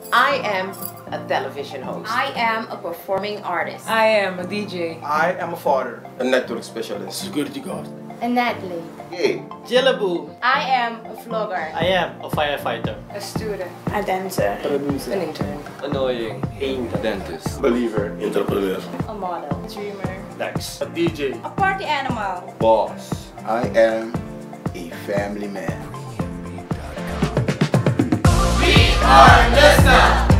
I am a television host. I am a performing artist. I am a DJ. I am a father. A network specialist. Security guard. An athlete. Yay. Jillaboo. I am a vlogger. I am a firefighter. A student. A dancer. Producer. An intern. Annoying. A dentist. Believer. Entrepreneur. A model. A dreamer. Next. A DJ. A party animal. Boss. I am a family man. We are Lustig.